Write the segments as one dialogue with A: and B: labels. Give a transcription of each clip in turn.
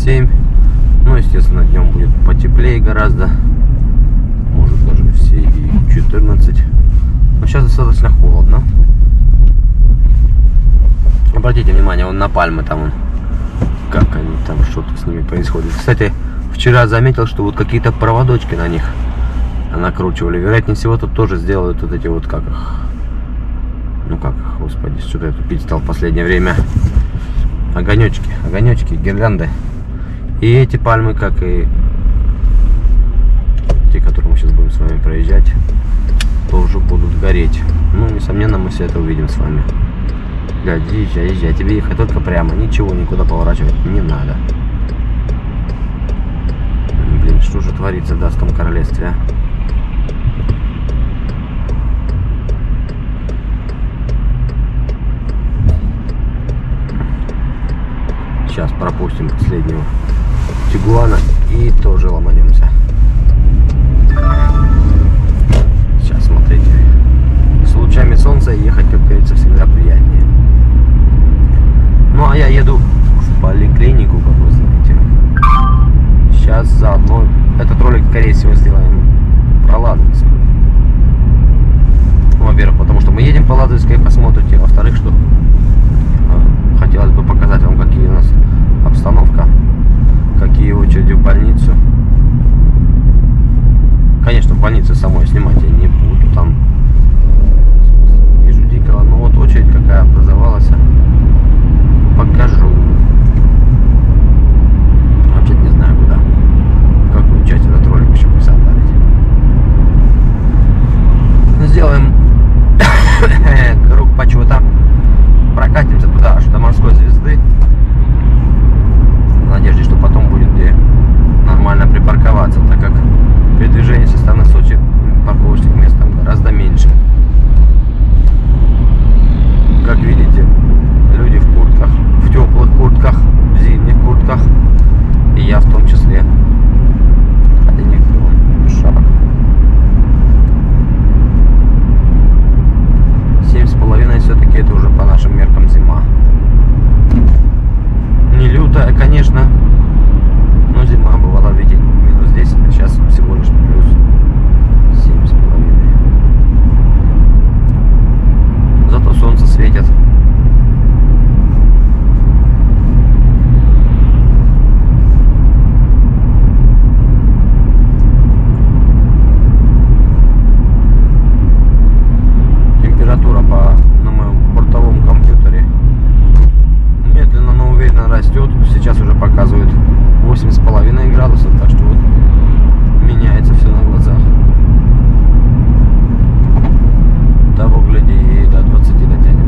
A: 7. Ну, естественно, днем будет потеплее гораздо. Может даже все и 14. Но сейчас достаточно холодно. Обратите внимание, вон на пальмы там, вон, как они там, что-то с ними происходит. Кстати, вчера заметил, что вот какие-то проводочки на них накручивали. Вероятнее всего, тут тоже сделают вот эти вот, как их, ну как их, господи, что-то я тупить стал в последнее время. Огонечки, гирлянды. И эти пальмы, как и те, которые мы сейчас будем с вами проезжать, тоже будут гореть. Ну, несомненно, мы все это увидим с вами. Блядь, езжай, тебе ехать только прямо, ничего, никуда поворачивать не надо. Блин, что же творится в Датском королевстве, а? Сейчас пропустим последнего Тигуана и тоже ломанемся. Сейчас, смотрите. С лучами солнца ехать, как говорится, всегда приятнее. Ну, а я еду в поликлинику, как вы знаете. Сейчас заодно этот ролик, скорее всего, сделаем про Ладожскую. Ну, во-первых, потому что мы едем по Ладожской, посмотрите. Во-вторых, что хотелось бы показать вам, какие у нас обстановка, какие очереди в больницу. Конечно, в больнице самой снимать я не буду, там вижу дикого, но вот очередь какая образовалась, покажу. Вообще не знаю куда, в какую часть этот ролик еще присобрать. Сделаем круг почета, прокатимся туда аж до Морской Звезды, в надежде, что потом будет где нормально припарковаться, так как при движении со стороны Сочи парковочных мест там гораздо меньше. Как видите, люди в куртках, в теплых куртках, в зимних куртках, и я в том числе. Хотя некоторые без шапок. 7,5 все-таки это уже по нашим меркам зима. Не лютая, конечно, но зима бывала в виде минус 10, а сейчас всего лишь плюс 7,5. Зато солнце светит. Температура на моем бортовом компьютере медленно, но уверенно растет. Сейчас уже показывает 8,5 градусов, так что вот меняется все на глазах. Того гляди, и до 20 дотянем.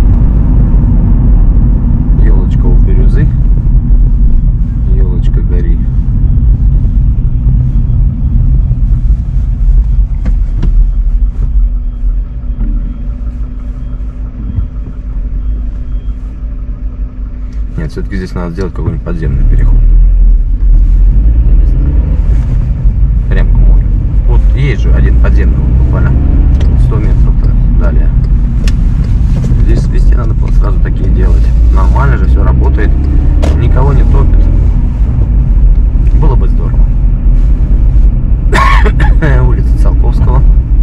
A: Елочка у бирюзы, елочка гори. Нет, все-таки здесь надо сделать какой-нибудь подземный переход. Прям к морю. Вот есть же один подземный, буквально 100 метров далее. Здесь везде надо было сразу такие делать. Нормально же, все работает, никого не топит. Было бы здорово. Улица Циолковского.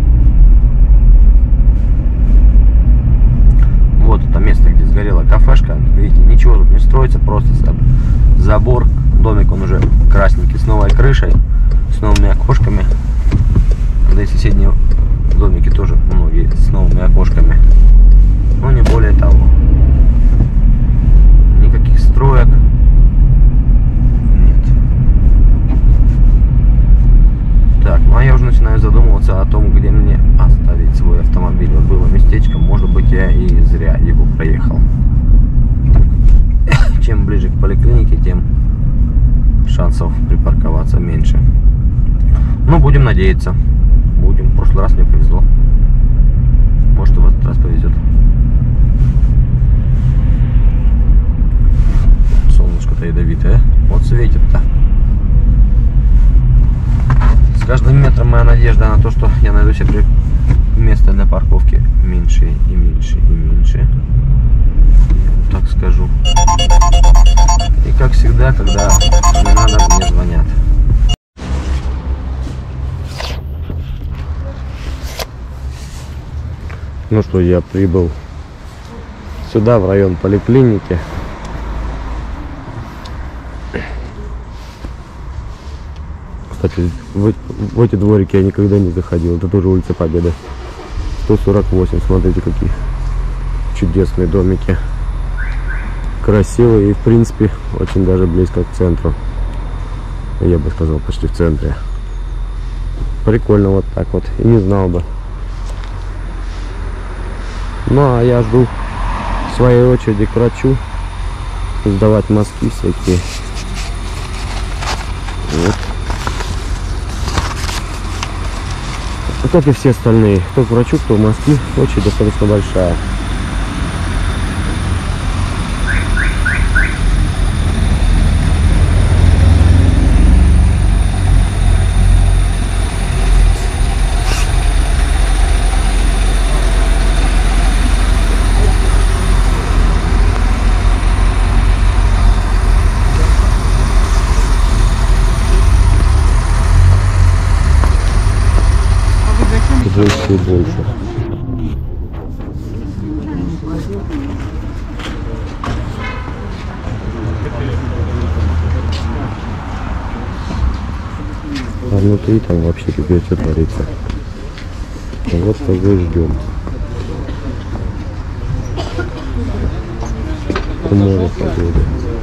A: Вот это место, где сгорела кафешка. Видите, ничего тут не строится, просто забор. Домик он уже красненький, с новой крышей, с новыми окошками. Да и соседние домики тоже многие с новыми окошками. Но не более того. Никаких строек нет. Так, ну а я уже начинаю задумываться о том, где мне оставить свой автомобиль. Вот было местечко, может быть, я и зря его проехал. Чем ближе к поликлинике, тем шансов припарковаться меньше. Ну, будем надеяться. Будем. В прошлый раз мне повезло. Может, и в этот раз повезет. Солнышко-то ядовитое. Вот светит-то. С каждым метром моя надежда на то, что я найду себе место для парковки меньше и меньше и меньше. Так так скажу. И как всегда, когда мне надо, мне звонят. Ну что, я прибыл сюда, в район поликлиники. Кстати, в эти дворики я никогда не заходил. Это тоже улица Победы. 148, смотрите, какие чудесные домики. Красивые и, в принципе, очень даже близко к центру. Я бы сказал, почти в центре. Прикольно вот так вот. И не знал бы. Ну, а я жду в своей очереди к врачу. Сдавать мазки всякие. Вот. Как и все остальные. Кто к врачу, кто в мазки. Очередь достаточно большая. Больше и больше. А внутри там вообще пипец что творится. Вот того и ждем. Море погоды.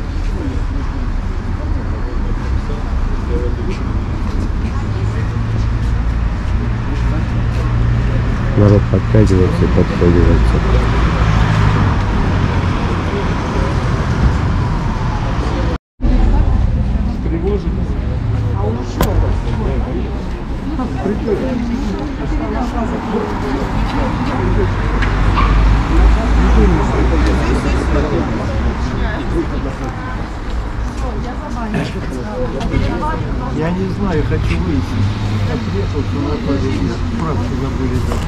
A: Народ подтягивается и подтягивается.
B: Я не знаю, хочу выяснить. Я приехал, что на справку забыли дать.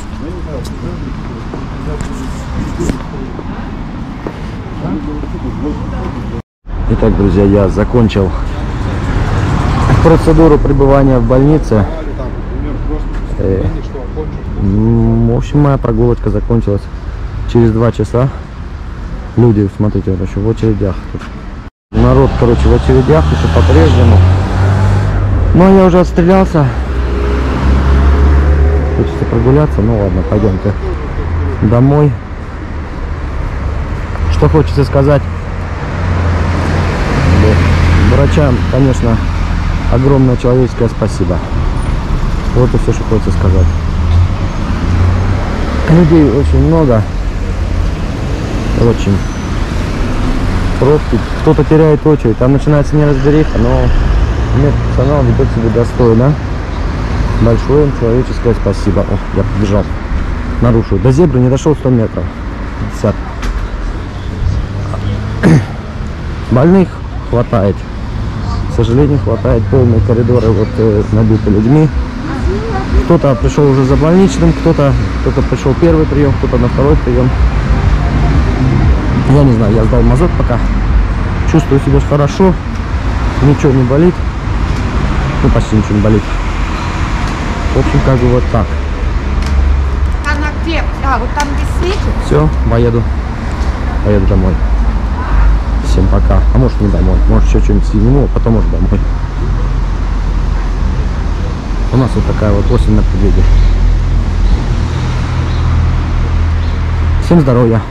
A: Итак, друзья, я закончил процедуру пребывания в больнице. В общем, моя прогулочка закончилась через 2 часа. Люди, смотрите, вот еще в очередях. Народ, короче, в очередях еще по-прежнему. Но я уже отстрелялся. Хочется прогуляться. Ну ладно, пойдемте домой. Что хочется сказать. Врачам, конечно, огромное человеческое спасибо. Вот и все, что хочется сказать. Людей очень много. Очень. Пробки. Кто-то теряет очередь. Там начинается неразбериха, но медперсонал ведет себя достойно. Большое им человеческое спасибо. О, я побежал. Нарушил. До зебры не дошел 100 метров. 50. Больных хватает. К сожалению, хватает. Полные коридоры вот набиты людьми. Кто-то пришел уже за больничным, кто-то пришел первый прием, кто-то на второй прием. Я не знаю, я сдал мазок пока. Чувствую себя хорошо. Ничего не болит. Ну, почти ничего не болит. В общем, как бы вот так.
C: Она где? А, вот там где светит?
A: Все, поеду домой. Всем пока. А может не домой. Может еще что-нибудь сниму, а потом может домой. У нас вот такая вот осень на Победе. Всем здоровья.